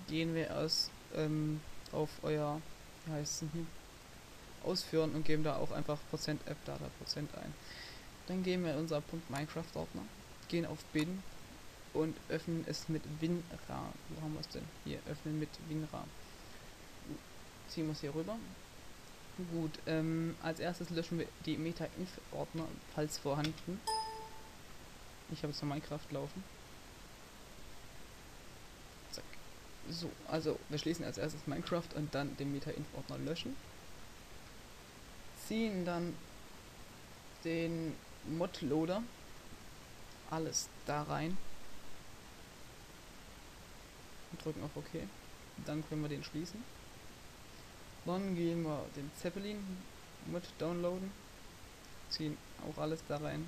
gehen wir erst auf euer, wie heißt es denn, Ausführen und geben da auch einfach %appdata Prozent ein. Dann gehen wir in unser .minecraft-Ordner, gehen auf bin und öffnen es mit WinRAR. Wo haben wir es denn? Hier, öffnen mit WinRAR. Ziehen wir es hier rüber. Gut, als erstes löschen wir die Meta-Inf-Ordner, falls vorhanden. Ich habe jetzt noch Minecraft laufen. Zack. So, also wir schließen als erstes Minecraft und dann den Meta-Inf-Ordner löschen. Ziehen dann den Modloader, alles da rein und drücken auf OK. Dann können wir den schließen. Dann gehen wir den Zeppelin Mod downloaden, ziehen auch alles da rein.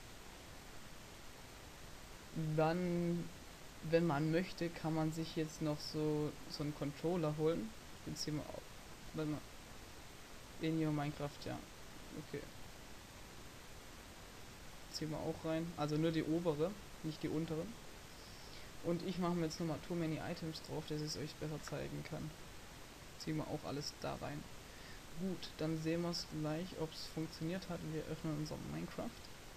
Dann, wenn man möchte, kann man sich jetzt noch so einen Controller holen. Den ziehen wir auch. Warte mal. In your Minecraft, ja. Okay. Ziehen wir auch rein. Also nur die obere, nicht die untere. Und ich mache mir jetzt nochmal Too Many Items drauf, dass ich es euch besser zeigen kann. Ziehen wir auch alles da rein. Gut, dann sehen wir es gleich, ob es funktioniert hat. Wir öffnen unser Minecraft.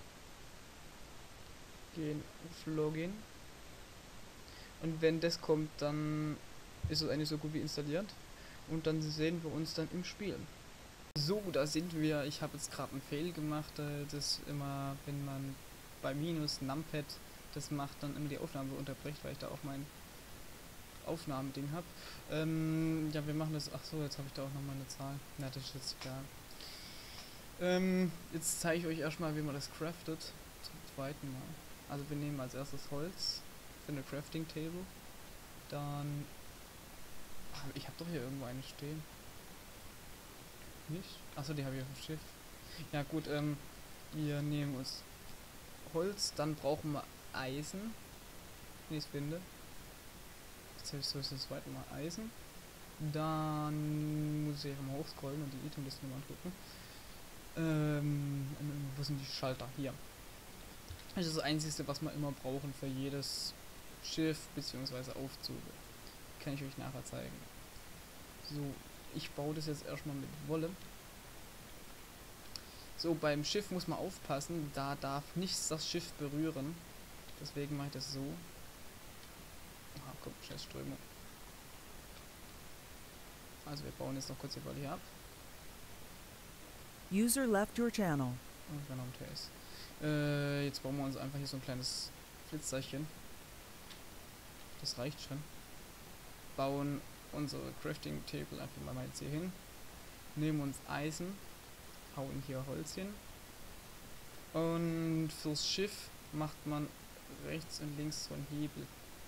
Gehen auf Login. Und wenn das kommt, dann ist es eigentlich so gut wie installiert. Und dann sehen wir uns dann im Spiel. So, da sind wir. Ich habe jetzt gerade einen Fail gemacht. Das immer, wenn man bei Minus Numpad das macht, dann immer die Aufnahme unterbricht, weil ich da auch mein Aufnahmeding habe. Ja, wir machen das. Ach so, jetzt habe ich da auch nochmal eine Zahl. Na, das ist jetzt egal. Jetzt zeige ich euch erstmal, wie man das craftet. Zum zweiten Mal. Also wir nehmen als erstes Holz für eine Crafting Table. Dann. Ach, ich habe doch hier irgendwo eine stehen. Nicht? Achso, die habe ich auf dem Schiff. Ja gut, wir nehmen uns Holz, dann brauchen wir Eisen. Wenn ich es finde. Jetzt habe ich so das zweite Mal Eisen. Dann muss ich mal hochscrollen und die Itemliste mal angucken. Wo sind die Schalter? Hier. Das ist das Einzige, was wir immer brauchen für jedes Schiff bzw. Aufzug. Kann ich euch nachher zeigen. So, ich baue das jetzt erstmal mit Wolle. So, beim Schiff muss man aufpassen, da darf nichts das Schiff berühren. Deswegen mache ich das so. Ah, komm, scheiß Strömung. Also wir bauen jetzt noch kurz die Wolle hier ab. User left your channel. Und wir haben TS. Jetzt bauen wir uns einfach hier so ein kleines Flitzerchen. Das reicht schon. Bauen unsere Crafting Table einfach mal jetzt hier hin. Nehmen uns Eisen. Hauen hier Holz hin. Und fürs Schiff macht man rechts und links so einen Hebel.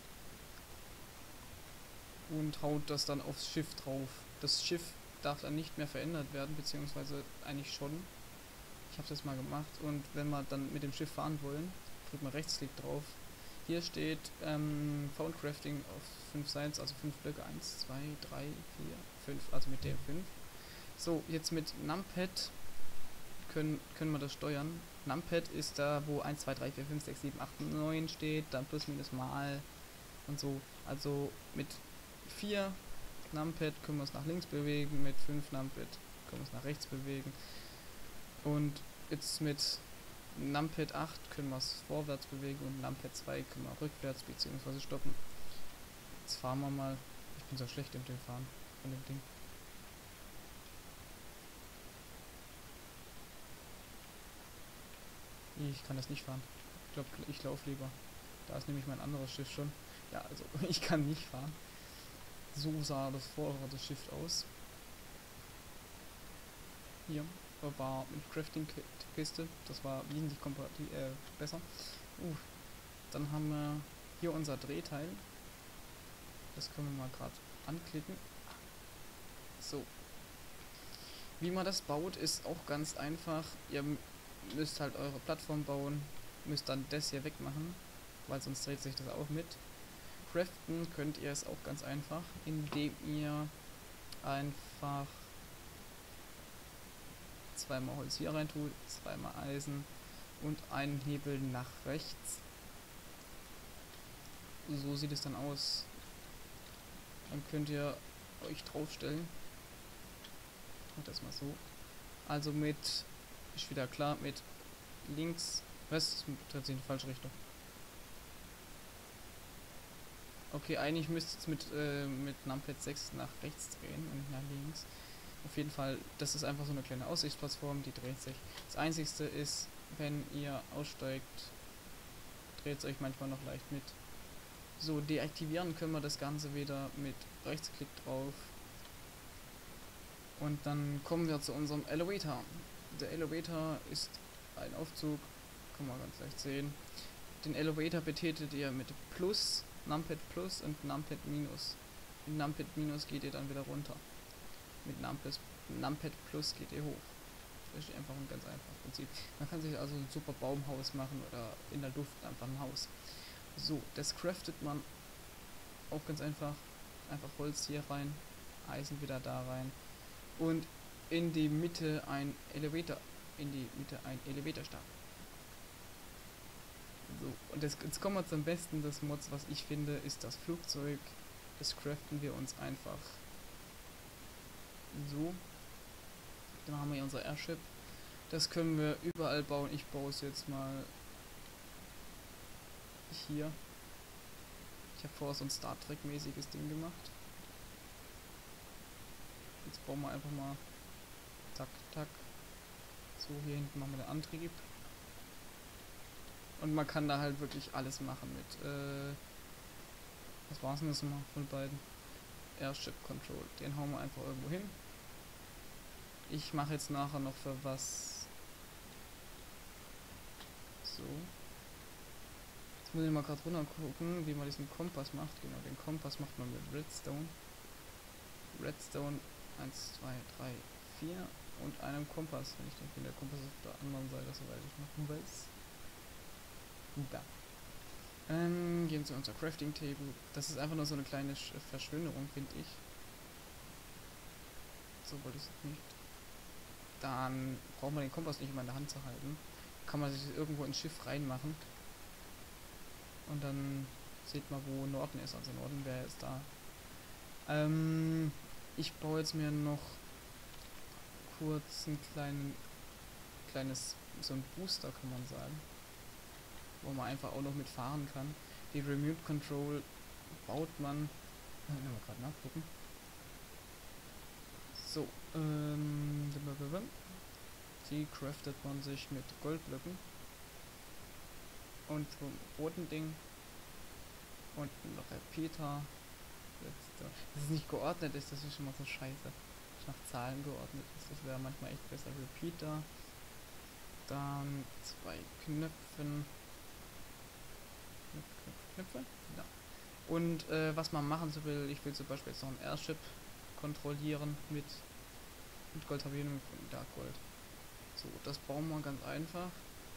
Und haut das dann aufs Schiff drauf. Das Schiff darf dann nicht mehr verändert werden, beziehungsweise eigentlich schon. Ich habe es jetzt mal gemacht und wenn wir dann mit dem Schiff fahren wollen, drückt man Rechtsklick drauf. Hier steht Found Crafting auf 5 Seiten, also 5 Blöcke, 1, 2, 3, 4, 5, also mit der 5. So, jetzt mit Numpad können wir das steuern. Numpad ist da, wo 1, 2, 3, 4, 5, 6, 7, 8, 9 steht, dann plus minus mal und so. Also mit 4 Numpad können wir uns nach links bewegen, mit 5 Numpad können wir uns nach rechts bewegen. Und jetzt mit Numpad 8 können wir es vorwärts bewegen und Numpad 2 können wir rückwärts bzw. stoppen. Jetzt fahren wir mal. Ich bin so schlecht im Fahren von dem Ding. Ich kann das nicht fahren. Ich glaube, ich laufe lieber. Da ist nämlich mein anderes Schiff schon. Ja, also ich kann nicht fahren. So sah das vordere Schiff aus. Hier war mit Crafting-Kiste. Das war wesentlich besser. Dann haben wir hier unser Drehteil. Das können wir mal gerade anklicken. So. Wie man das baut, ist auch ganz einfach. Ihr müsst halt eure Plattform bauen. Müsst dann das hier wegmachen, weil sonst dreht sich das auch mit. Craften könnt ihr es auch ganz einfach, indem ihr einfach zweimal Holz hier rein tut, zweimal Eisen und einen Hebel nach rechts. So sieht es dann aus. Dann könnt ihr euch draufstellen. Ich mach das mal so. Also mit, ist wieder klar, mit links, was? Dreht sich in die falsche Richtung. Okay, eigentlich müsste es mit Numpad 6 nach rechts drehen und nicht nach links. Auf jeden Fall, das ist einfach so eine kleine Aussichtsplattform, die dreht sich. Das einzigste ist, wenn ihr aussteigt, dreht es euch manchmal noch leicht mit. So, deaktivieren können wir das Ganze wieder mit Rechtsklick drauf. Und dann kommen wir zu unserem Elevator. Der Elevator ist ein Aufzug, kann man ganz leicht sehen. Den Elevator betätigt ihr mit Plus, Numpad Plus und Numpad Minus. Mit Numpad Minus geht ihr dann wieder runter. Mit Numpad Plus geht ihr hoch. Das ist einfach ein ganz einfaches Prinzip. Man kann sich also ein super Baumhaus machen oder in der Luft einfach ein Haus. So, das craftet man auch ganz einfach. Einfach Holz hier rein, Eisen wieder da rein und in die Mitte ein Elevator. In die Mitte ein Elevator-Stab. So, und jetzt kommen wir zum besten des Mods, was ich finde, ist das Flugzeug. Das craften wir uns einfach so. Dann haben wir hier unser Airship. Das können wir überall bauen. Ich baue es jetzt mal hier. Ich habe vorher so ein Star Trek mäßiges Ding gemacht. Jetzt bauen wir einfach mal tak, tak. So, hier hinten machen wir den Antrieb. Und man kann da halt wirklich alles machen mit, was war es denn das mal von beiden? Airship Control. Den hauen wir einfach irgendwo hin. Ich mache jetzt nachher noch für was. So. Jetzt muss ich mal gerade runter gucken, wie man diesen Kompass macht. Genau, den Kompass macht man mit Redstone. Redstone 1, 2, 3, 4 und einem Kompass. Wenn ich denke, der Kompass ist auf der anderen Seite, soweit ich noch weiß. Da. Gehen zu unser Crafting Table. Das ist einfach nur so eine kleine Verschönerung, finde ich. So wollte ich es nicht. Dann braucht man den Kompass nicht immer in der Hand zu halten. Kann man sich irgendwo ins Schiff reinmachen. Und dann sieht man, wo Norden ist. Also Norden wäre jetzt da. Ich baue jetzt mir noch kurz ein kleines, so ein Booster, kann man sagen. Wo man einfach auch noch mitfahren kann. Die Remote Control baut man. Mal gerade nachgucken. So, die craftet man sich mit Goldblöcken. Und so einem roten Ding. Und noch Repeater. Das ist nicht geordnet ist, das ist schon mal so scheiße. Dass nach Zahlen geordnet ist, das wäre manchmal echt besser. Repeater. Dann 2 Knöpfe. Ja. Und was man machen will, ich will zum Beispiel jetzt noch ein Airship kontrollieren mit Gold habe ich und Dark Gold. So, das bauen wir ganz einfach.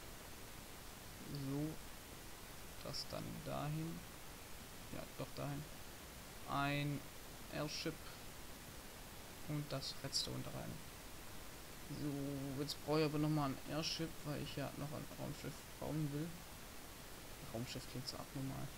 So, das dann dahin. Ja, doch dahin. Ein Airship und das Redstone da rein. So, jetzt brauche ich aber nochmal ein Airship, weil ich ja noch ein Raumschiff bauen will. Raumschiff klingt so abnormal.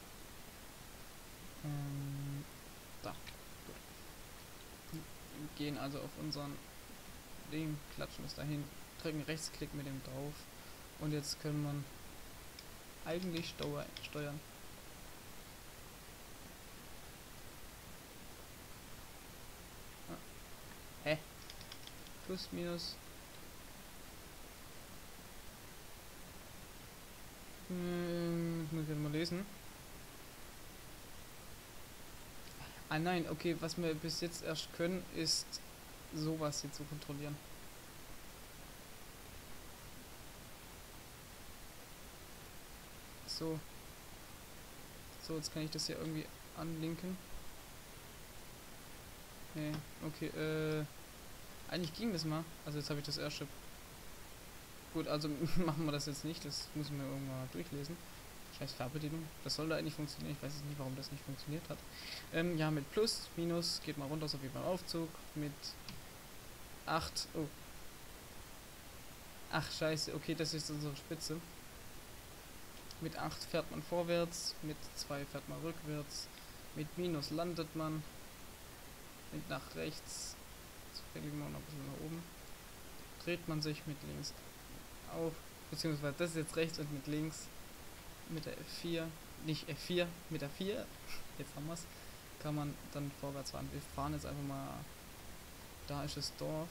Da. Gut. Wir gehen also auf unseren Ding, klatschen es dahin, drücken Rechtsklick mit dem drauf und jetzt können wir eigentlich steuern. Ah. Hä? Plus, minus. Muss ich mal lesen. Ah nein, okay, was wir bis jetzt erst können, ist sowas hier zu kontrollieren. So. So, jetzt kann ich das hier irgendwie anlinken. Nee, okay, eigentlich ging das mal. Also jetzt habe ich das Airship. Gut, also machen wir das jetzt nicht, das muss ich mir irgendwann mal durchlesen. Scheiß Fernbedienung. Das sollte eigentlich funktionieren. Ich weiß jetzt nicht, warum das nicht funktioniert hat. Ja, mit Plus, Minus geht mal runter, so wie beim Aufzug. Mit 8. Oh. Ach, scheiße. Okay, das ist unsere Spitze. Mit 8 fährt man vorwärts. Mit 2 fährt man rückwärts. Mit Minus landet man. Mit nach rechts. Zufällig noch ein bisschen nach oben. Dreht man sich mit links auf. Beziehungsweise das ist jetzt rechts und mit links. Mit der F4. Nicht F4, mit der 4. Jetzt haben wir es. Kann man dann vorwärts fahren. Wir fahren jetzt einfach mal. Da ist das Dorf.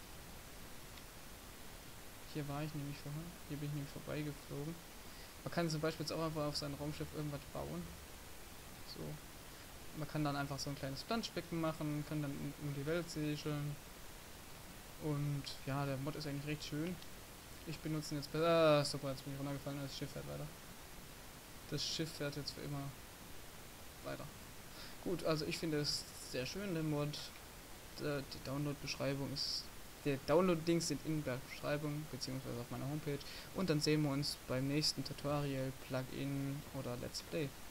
Hier war ich nämlich vorher. Hier bin ich nämlich vorbeigeflogen. Man kann zum Beispiel jetzt auch einfach auf sein Raumschiff irgendwas bauen. So. Man kann dann einfach so ein kleines Planschbecken machen, kann dann um die Welt segeln. Und ja, der Mod ist eigentlich recht schön. Ich benutze ihn jetzt besser. Super, jetzt bin ich runtergefallen und das Schiff fährt weiter. Das Schiff fährt jetzt für immer weiter. Gut, also ich finde es sehr schön, der Mod. Die Download-Beschreibung ist. Der Download-Links sind in der Beschreibung, beziehungsweise auf meiner Homepage. Und dann sehen wir uns beim nächsten Tutorial, Plugin oder Let's Play.